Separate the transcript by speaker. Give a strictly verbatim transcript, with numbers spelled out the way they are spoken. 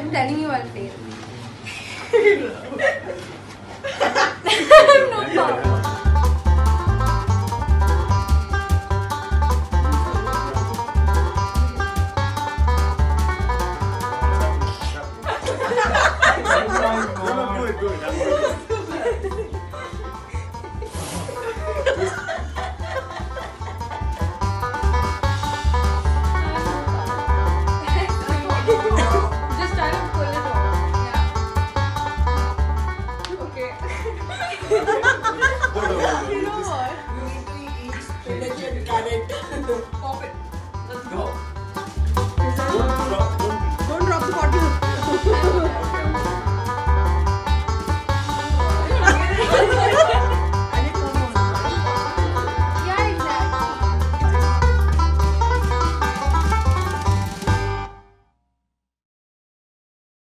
Speaker 1: I'm telling you, I'll fail. No power. Just try to pull it off. Yeah. Okay. You know what?
Speaker 2: You need to eat spinach and carrot.